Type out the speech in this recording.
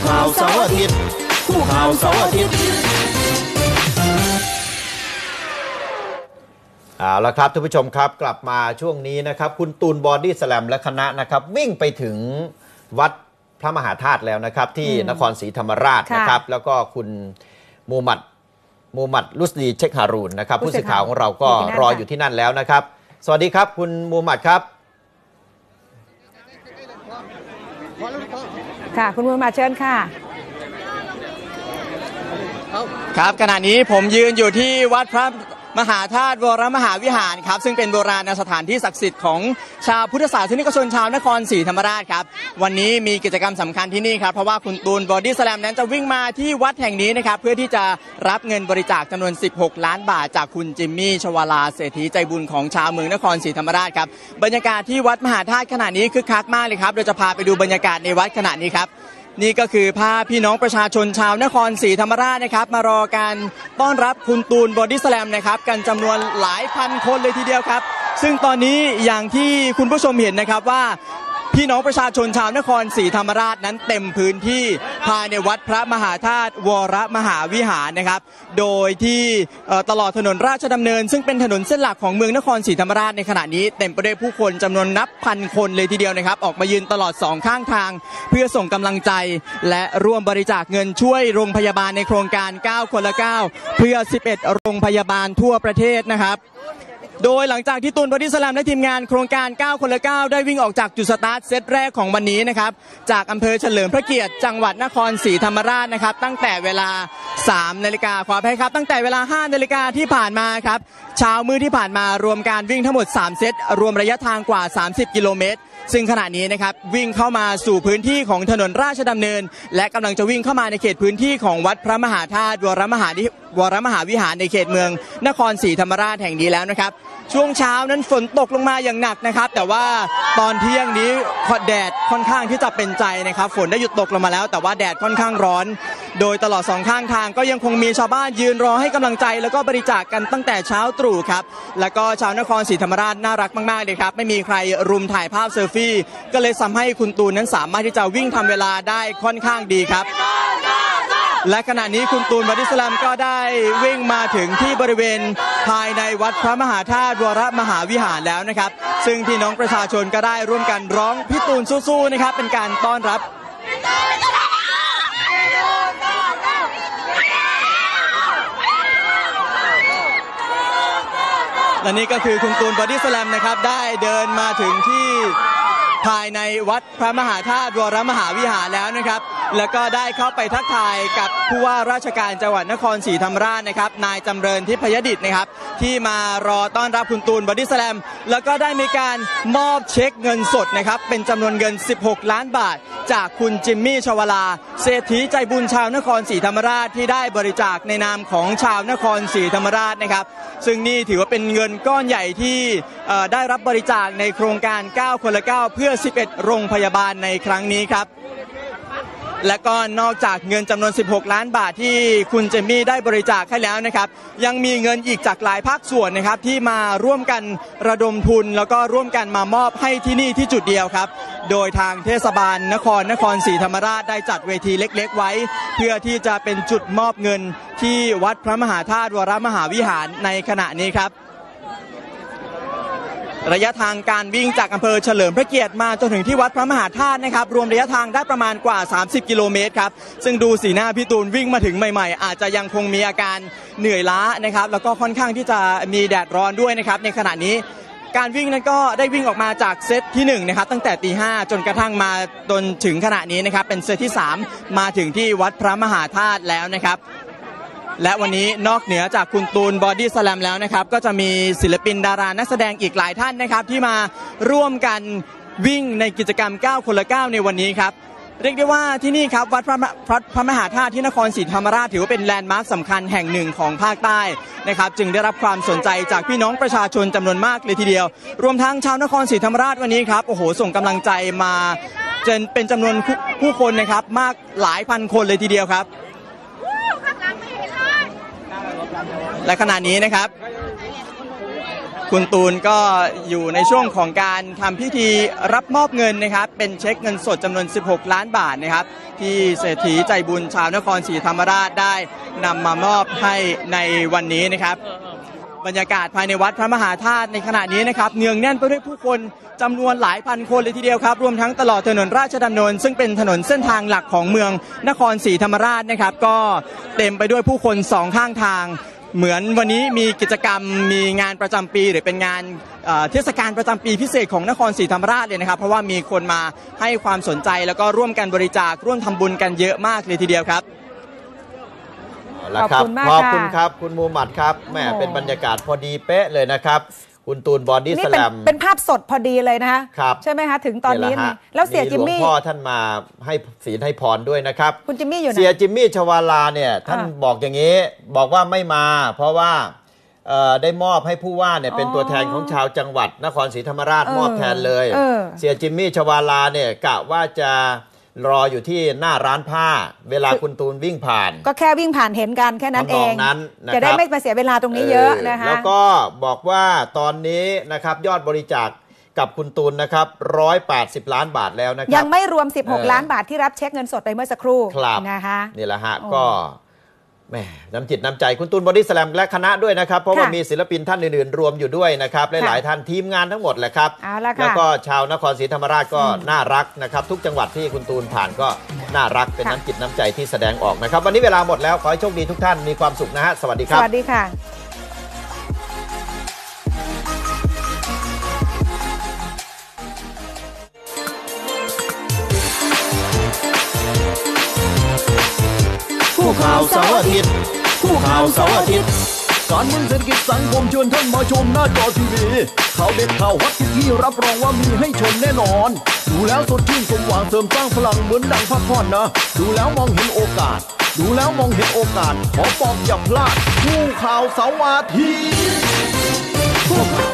ข่าวเสาร์อาทิตย์คู่ข่าวเสาร์อาทิตย์เอาละครับท่านผู้ชมครับกลับมาช่วงนี้นะครับคุณตูนบอดี้สแลมและคณะนะครับวิ่งไปถึงวัดพระมหาธาตุแล้วนะครับที่นครศรีธรรมราชนะครับแล้วก็คุณมูฮัมหมัดลุสดีเชคฮารูนนะครับผู้สื่อข่าวของเราก็รออยู่ที่นั่นแล้วนะครับสวัสดีครับคุณมูฮัมหมัดครับค่ะคุณมูฮัมหมัดเชิญค่ะครับขณะนี้ผมยืนอยู่ที่วัดพระมหาธาตุวรมหาวิหารครับซึ่งเป็นโบราณสถานที่ศักดิ์สิทธิ์ของชาวพุทธศาสนิกชนชาวนครศรีธรรมราชครับวันนี้มีกิจกรรมสำคัญที่นี่ครับเพราะว่าคุณตูนบอดี้สแลมนั้นจะวิ่งมาที่วัดแห่งนี้นะครับเพื่อที่จะรับเงินบริจาคจำนวน16ล้านบาทจากคุณจิมมี่ชวาลาเศรษฐีใจบุญของชาวเมืองนครศรีธรรมราชครับบรรยากาศที่วัดมหาธาตุขณะนี้คึกคักมากเลยครับเราจะพาไปดูบรรยากาศในวัดขณะนี้ครับนี่ก็คือภาพพี่น้องประชาชนชาวนครศรีธรรมราชนะครับมารอการต้อนรับคุณตูนบอดี้สแลมนะครับกันจำนวนหลายพันคนเลยทีเดียวครับซึ่งตอนนี้อย่างที่คุณผู้ชมเห็นนะครับว่าพี่น้องประชาชนชาวนครศรีธรรมราชนั้นเต็มพื้นที่ภายในวัดพระมหาธาตุวรมหาวิหารนะครับโดยที่ตลอดถนนราชดำเนินซึ่งเป็นถนนเส้นหลักของเมืองนครศรีธรรมราชในขณะนี้เต็มไปด้วยผู้คนจำนวนนับพันคนเลยทีเดียวนะครับออกมายืนตลอด2ข้างทางเพื่อส่งกำลังใจและร่วมบริจาคเงินช่วยโรงพยาบาลในโครงการ9คนละ9เพื่อ11โรงพยาบาลทั่วประเทศนะครับโดยหลังจากที่ตูนบอดี้สแลมและทีมงานโครงการ9คนละ9ได้วิ่งออกจากจุดสตาร์ทเซตแรกของวันนี้นะครับจากอำเภอเฉลิมพระเกียรติจังหวัดนครศรีธรรมราชนะครับตั้งแต่เวลา3 นาฬิกาขออภัยครับตั้งแต่เวลา5 นาฬิกาที่ผ่านมาครับเช้ามืดที่ผ่านมารวมการวิ่งทั้งหมด3เซตรวมระยะทางกว่า30กิโลเมตรซึ่งขณะนี้นะครับวิ่งเข้ามาสู่พื้นที่ของถนนราชดำเนินและกำลังจะวิ่งเข้ามาในเขตพื้นที่ของวัดพระมหาธาตุวรมหาวิหารในเขตเมืองนครศรีธรรมราชแห่งนี้แล้วนะครับช่วงเช้านั้นฝนตกลงมาอย่างหนักนะครับแต่ว่าตอนเที่ยงนี้แดดค่อนข้างที่จะเป็นใจนะครับฝนได้หยุดตกลงมาแล้วแต่ว่าแดดค่อนข้างร้อนโดยตลอด2ข้างทางก็ยังคงมีชาวบ้านยืนรอให้กำลังใจแล้วก็บริจาคกันตั้งแต่เช้าตรู่ครับแล้วก็ชาวนครศรีธรรมราชน่ารักมากๆเลยครับไม่มีใครรุมถ่ายภาพเซลฟี่ก็เลยทำให้คุณตูนนั้นสามารถที่จะวิ่งทำเวลาได้ค่อนข้างดีครับและขณะนี้คุณตูนบอดี้สแลมก็ได้วิ่งมาถึงที่บริเวณภายในวัดพระมหาธาตุวรมหาวิหารแล้วนะครับซึ่งพี่น้องประชาชนก็ได้ร่วมกันร้องพี่ตูนสู้ๆนะครับเป็นการต้อนรับและนี่ก็คือคุณตูนบอดี้สแลมนะครับได้เดินมาถึงที่ภายในวัดพระมหาธาตุวรมหาวิหารแล้วนะครับแล้วก็ได้เข้าไปทักทายกับผู้ว่าราชการจังหวัดนครศรีธรรมราชนะครับนายจำเริญทิพยดิษฐ์นะครับที่มารอต้อนรับคุณตูนบอดี้สแลมแล้วก็ได้มีการมอบเช็คเงินสดนะครับเป็นจำนวนเงิน16ล้านบาทจากคุณจิมมี่ชวาลาเศรษฐีใจบุญชาวนครศรีธรรมราชที่ได้บริจาคในนามของชาวนครศรีธรรมราชนะครับซึ่งนี่ถือว่าเป็นเงินก้อนใหญ่ที่ได้รับบริจาคในโครงการ9คนละ9เพื่อ11โรงพยาบาลในครั้งนี้ครับและก็นอกจากเงินจำนวน16ล้านบาทที่คุณเจมมี่ได้บริจาคให้แล้วนะครับยังมีเงินอีกจากหลายภาคส่วนนะครับที่มาร่วมกันระดมทุนแล้วก็ร่วมกันมามอบให้ที่นี่ที่จุดเดียวครับโดยทางเทศบาลนครศรีธรรมราชได้จัดเวทีเล็กๆไว้เพื่อที่จะเป็นจุดมอบเงินที่วัดพระมหาธาตุวรมหาวิหารในขณะนี้ครับระยะทางการวิ่งจากอำเภอเฉลิมพระเกียรติมาจนถึงที่วัดพระมหาธาตุนะครับรวมระยะทางได้ประมาณกว่า30กิโลเมตรครับซึ่งดูสีหน้าพี่ตูนวิ่งมาถึงใหม่ๆอาจจะยังคงมีอาการเหนื่อยล้านะครับแล้วก็ค่อนข้างที่จะมีแดดร้อนด้วยนะครับในขณะนี้การวิ่งนั้นก็ได้วิ่งออกมาจากเซตที่1นะครับตั้งแต่ตี 5จนกระทั่งมาจนถึงขณะนี้นะครับเป็นเซตที่3มาถึงที่วัดพระมหาธาตุแล้วนะครับและวันนี้นอกเหนือจากคุณตูนบอดี้สแลมแล้วนะครับก็จะมีศิลปินดารานักแสดงอีกหลายท่านนะครับที่มาร่วมกันวิ่งในกิจกรรม9คนละ9ในวันนี้ครับเรียกได้ว่าที่นี่ครับวัดพระมหาธาตุที่นครศรีธรรมราชถือว่าเป็นแลนด์มาร์คสำคัญแห่งหนึ่งของภาคใต้นะครับจึงได้รับความสนใจจากพี่น้องประชาชนจำนวนมากเลยทีเดียวรวมทั้งชาวนครศรีธรรมราชวันนี้ครับโอ้โหส่งกำลังใจมาจนเป็นจำนวนผู้คนนะครับมากหลายพันคนเลยทีเดียวครับและขณะนี้นะครับคุณตูนก็อยู่ในช่วงของการทำพิธีรับมอบเงินนะครับเป็นเช็คเงินสดจำนวน16 ล้านบาทนะครับที่เศรษฐีใจบุญชาวนครศรีธรรมราชได้นำมามอบให้ในวันนี้นะครับบรรยากาศภายในวัดพระมหาธาตุในขณะนี้นะครับเนืองแน่นไปด้วยผู้คนจำนวนหลายพันคนเลยทีเดียวครับรวมทั้งตลอดถนนราชดำเนินซึ่งเป็นถนนเส้นทางหลักของเมืองนครศรีธรรมราชนะครับก็เต็มไปด้วยผู้คนสองข้างทางเหมือนวันนี้มีกิจกรรมมีงานประจำปีหรือเป็นงานเทศกาลประจำปีพิเศษของนครศรีธรรมราชเลยนะครับเพราะว่ามีคนมาให้ความสนใจแล้วก็ร่วมกันบริจาคร่วมทำบุญกันเยอะมากเลยทีเดียวครับขอบคุณมากขอบคุณครับคุณมูมัดครับแหมเป็นบรรยากาศพอดีเป๊ะเลยนะครับคุณตูนบอดี้สแลมเป็นภาพสดพอดีเลยนะคะใช่ไหมคะถึงตอนนี้แล้วเสียจิมมี่หลวงพ่อท่านมาให้ศีลให้พรด้วยนะครับคุณจิมมี่อยู่ไหนเสียจิมมี่ชวาลาเนี่ยท่านบอกอย่างนี้บอกว่าไม่มาเพราะว่าได้มอบให้ผู้ว่าเนี่ยเป็นตัวแทนของชาวจังหวัดนครศรีธรรมราชมอบแทนเลยเสียจิมมี่ชวาลาเนี่ยกะว่าจะรออยู่ที่หน้าร้านผ้าเวลาคุณตูนวิ่งผ่านก็แค่วิ่งผ่านเห็นกันแค่นั้นเองจะได้ไม่มาเสียเวลาตรงนี้เยอะนะคะแล้วก็บอกว่าตอนนี้นะครับยอดบริจาคกับคุณตูนนะครับ180 ล้านบาทแล้วนะครับยังไม่รวม16 ล้านบาทที่รับเช็คเงินสดไปเมื่อสักครู่นะคะนี่แหละฮะก็แหมน้ำจิตน้ำใจคุณตูนบอดี้สแลมและคณะด้วยนะครับเพราะว่ามีศิลปินท่านอื่นๆรวมอยู่ด้วยนะครับหลายๆท่านทีมงานทั้งหมดแหละครับแล้วก็ชาวนครศรีธรรมราชก็น่ารักนะครับทุกจังหวัดที่คุณตูนผ่านก็น่ารักเป็นน้ำจิตน้ำใจที่แสดงออกนะครับวันนี้เวลาหมดแล้วขอให้โชคดีทุกท่านมีความสุขนะฮะสวัสดีครับสวัสดีค่ะผู้ข่าวเสาร์อาทิตย์ผู้ข่าวเสาร์อาทิตย์การเมืองเศรษฐกิจสังคมเชิญท่านมาชมหน้าจอทีวีข่าวเด็ดข่าวฮอตที่รับรองว่ามีให้ชมแน่นอนดูแล้วสดชื่นสมหวังเสริมสร้างพลังเหมือนดังพักผ่อนนะดูแล้วมองเห็นโอกาสดูแล้วมองเห็นโอกาสขอบอกอย่าพลาดผู้ข่าวเสาร์อาทิตย์